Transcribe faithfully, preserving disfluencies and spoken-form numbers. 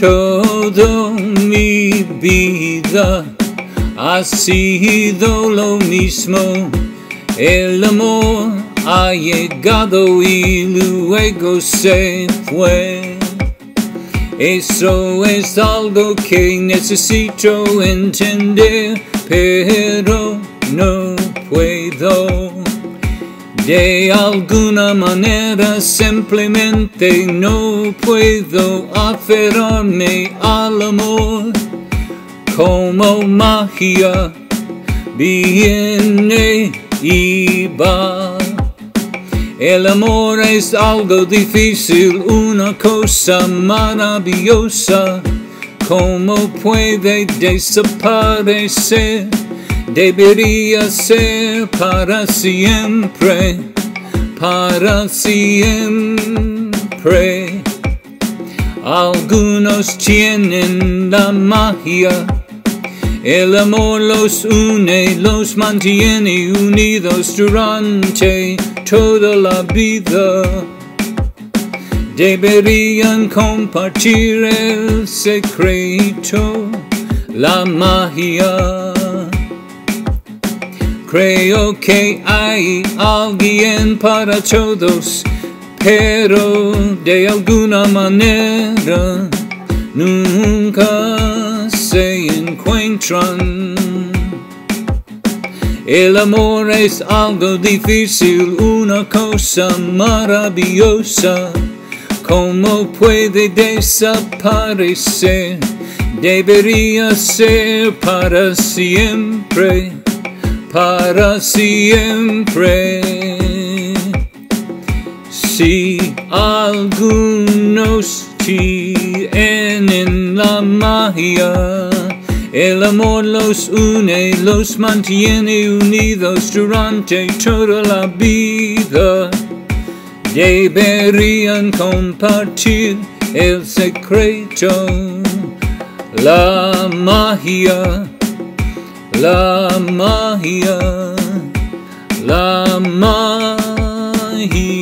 Todo mi vida ha sido lo mismo. El amor ha llegado y luego se fue. Eso es algo que necesito entender, pero no puedo. De alguna manera simplemente no puedo aferrarme al amor. Como magia viene y va. El amor es algo difícil, una cosa maravillosa. ¿Cómo puede desaparecer? Debería ser para siempre, para siempre. Algunos tienen la magia. El amor los une, los mantiene unidos durante toda la vida. Deberían compartir el secreto, la magia. Creo que hay alguien para todos, pero de alguna manera nunca se encuentran. El amor es algo difícil, una cosa maravillosa. ¿Cómo puede desaparecer? Debería ser para siempre, para siempre. Si algunos tienen la magia, el amor los une, los mantiene unidos durante toda la vida. Deberían compartir el secreto, la magia, la magia, la magia.